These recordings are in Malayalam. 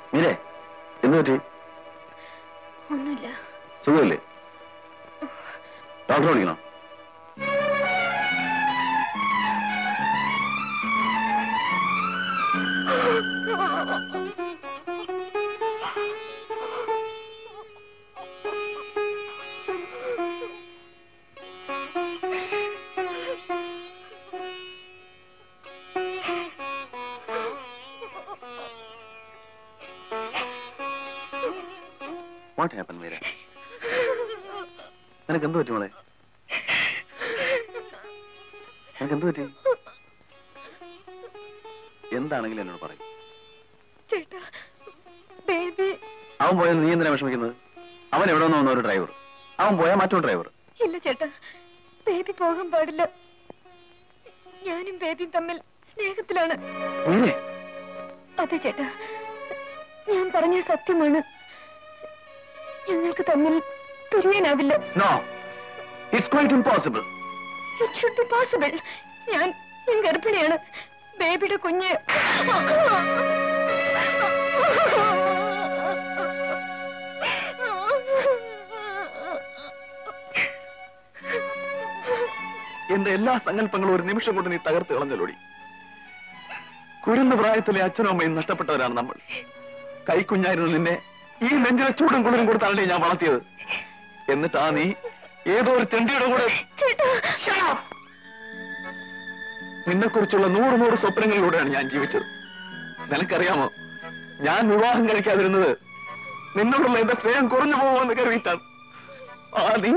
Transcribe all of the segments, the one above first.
മീരെ എന്ത് പറ്റി? ഒന്നുമില്ല. സുഖമില്ലേ? ഡോക്ടറെ വിളിക്കണോ? What happened, Meera? നിനക്ക് എന്ത് പറ്റി മോളെ? നിനക്ക് എന്ത് പറ്റി? എന്താണെങ്കിലും എന്നോട് പറയും. അവൻ പോയെന്ന് നീ എന്തിനാ വിഷമിക്കുന്നത്? അവൻ എവിടെ നിന്ന് വന്ന ഒരു ഡ്രൈവർ, അവൻ പോയാൽ മറ്റൊരു ഡ്രൈവർ. ഇല്ല ചേട്ടാ, ബേബി പോകാൻ പാടില്ല. ഞാനും ബേബിയും തമ്മിൽ സ്നേഹത്തിലാണ്. അതെ ചേട്ടാ, ഞാൻ പറഞ്ഞ സത്യമാണ്. ഞങ്ങൾക്ക് തമ്മിൽ പിരിയാനാവില്ല. No, it's quite impossible. It should be possible. ഞാൻ ഗർഭിണിയാണ്. ബേബിയുടെ കുഞ്ഞ് എന്റെ എല്ലാ സങ്കല്പങ്ങളും ഒരു നിമിഷം കൊണ്ട് നീ തകർത്ത് കളഞ്ഞലോടി. കുരുന്ന പ്രായത്തിലെ അച്ഛനും അമ്മയും നഷ്ടപ്പെട്ടവരാണ് നമ്മൾ. കൈക്കുഞ്ഞായിരുന്നു നിന്നെ ഈ നെഞ്ചിലെ ചൂടും കുളിരും കൊടുത്താണല്ലേ ഞാൻ വളർത്തിയത്. എന്നിട്ടാ നീ ഏതോ ഒരു ചെണ്ടിയുടെ കൂടെ. നിന്നെക്കുറിച്ചുള്ള 100 സ്വപ്നങ്ങളിലൂടെയാണ് ഞാൻ ജീവിച്ചത്. നിനക്കറിയാമോ, ഞാൻ വിവാഹം കഴിക്കാതിരുന്നത് നിന്നോടുള്ള എന്റെ സ്നേഹം കുറഞ്ഞു പോകുമെന്ന് കരുതിയിട്ടാണ്. ആ നീ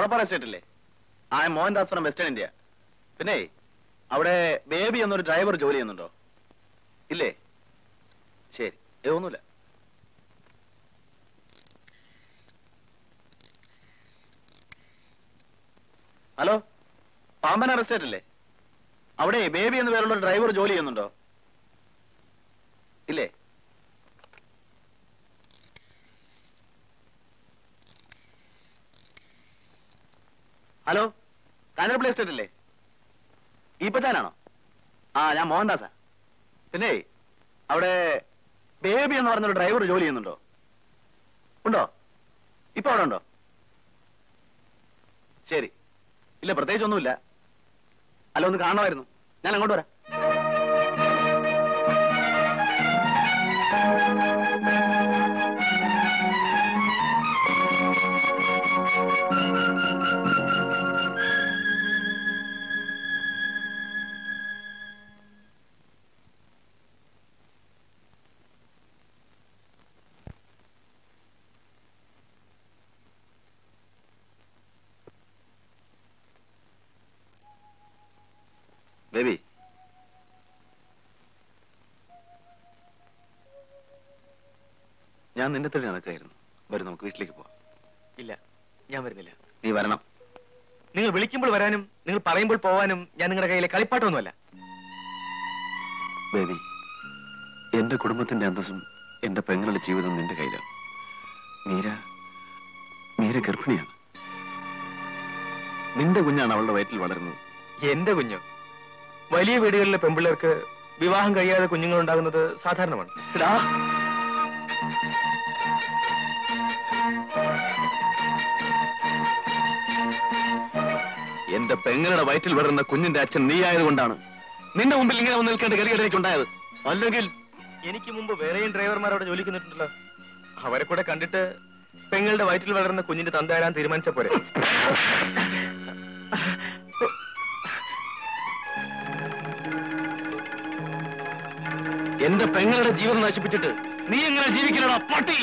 വാളപ്പാറ എസ്റ്റേറ്റ് അല്ലേ? ആ മോഹൻദാസ് ഫ്രം വെസ്റ്റേൺ ഇന്ത്യ. പിന്നെ അവിടെ ബേബി എന്നൊരു ഡ്രൈവർ ജോലി ചെയ്യുന്നുണ്ടോ? ഇല്ലേ? ശരി, ഒന്നുമില്ല. ഹലോ, പാമ്പനാർ എസ്റ്റേറ്റ് അല്ലേ? അവിടെ ബേബി എന്ന പേരുള്ള ഡ്രൈവർ ജോലി ചെയ്യുന്നുണ്ടോ? ഇല്ലേ? ഹലോ, കാഞ്ഞിരപ്പള്ളി എസ്റ്റേറ്റ് അല്ലേ? ഈപ്പറ്റാനാണോ? ആ, ഞാൻ മോഹൻദാസാ. പിന്നെ അവിടെ ബേബി എന്ന് പറഞ്ഞൊരു ഡ്രൈവർ ജോലി ചെയ്യുന്നുണ്ടോ? ഉണ്ടോ? ഇപ്പൊ അവിടെ ഉണ്ടോ? ശരി, ഇല്ല, പ്രത്യേകിച്ചൊന്നുമില്ല. അല്ല, ഒന്ന് കാണണമായിരുന്നു. ഞാൻ അങ്ങോട്ട് വരാം. ബേബി, ഞാൻ നിന്റെ തന്നെ നടക്കായിരുന്നു. വരും, നമുക്ക് വീട്ടിലേക്ക് പോവാം. ഇല്ല, ഞാൻ വരുന്നില്ല. നീ വരണം. നിങ്ങൾ വിളിക്കുമ്പോൾ വരാനും നിങ്ങൾ പറയുമ്പോൾ പോവാനും ഞാൻ നിങ്ങളുടെ കയ്യിലെ കളിപ്പാട്ടമൊന്നുമല്ല. ബേബി, എന്റെ കുടുംബത്തിന്റെ അന്തസ്സും എന്റെ പെങ്ങളുടെ ജീവിതം നിന്റെ കയ്യിലാണ്. മീര ഗർഭിണിയാണ്. നിന്റെ കുഞ്ഞാണ് അവളുടെ വയറ്റിൽ വളരുന്നത്. എന്റെ കുഞ്ഞ്? വലിയ വീടുകളിലെ പെൺപിള്ളേർക്ക് വിവാഹം കഴിയാതെ കുഞ്ഞുങ്ങൾ ഉണ്ടാകുന്നത് സാധാരണമാണ്. എന്റെ പെങ്ങളുടെ വയറ്റിൽ വളരുന്ന കുഞ്ഞിന്റെ അച്ഛൻ നീ ആയതുകൊണ്ടാണ് നിന്റെ മുമ്പിൽ ഇങ്ങനെ വന്ന് നിൽക്കേണ്ട ഗതികേട് എനിക്കുണ്ടായത്. അല്ലെങ്കിൽ എനിക്ക് മുമ്പ് വേറെയും ഡ്രൈവർമാർ അവിടെ ജോലിക്ക് നിന്നിട്ടുണ്ടല്ലോ. അവരെ കൂടെ കണ്ടിട്ട് പെങ്ങളുടെ വയറ്റിൽ വളരുന്ന കുഞ്ഞിന്റെ തന്ത ആരാൻ തീരുമാനിച്ച പോരെ. എന്റെ പെങ്ങളുടെ ജീവൻ നശിപ്പിച്ചിട്ട് നീ എങ്ങനെ ജീവിക്കണടാ പട്ടി?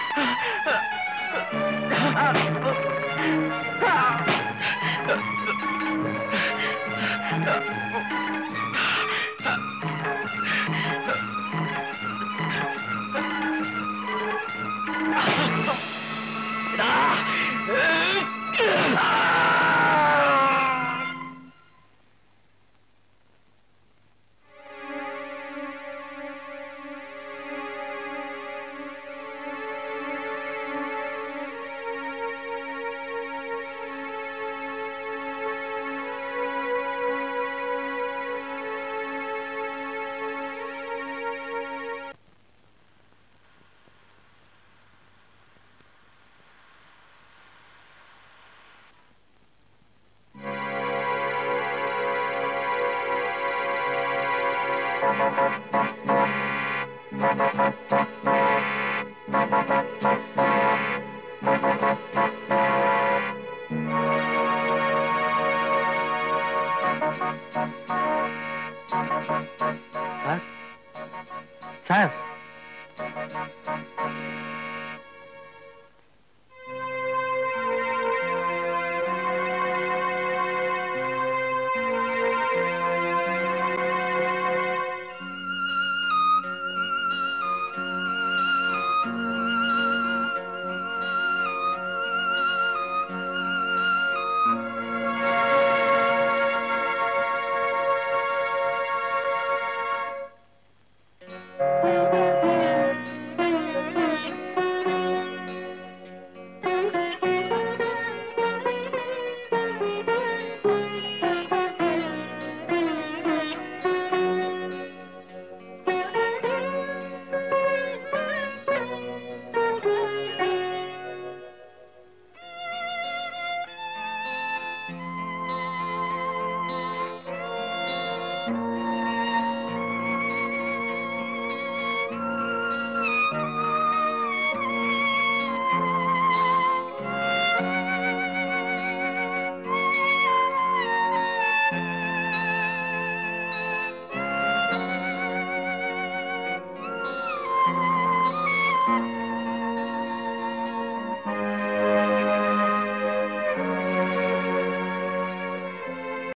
സാർ,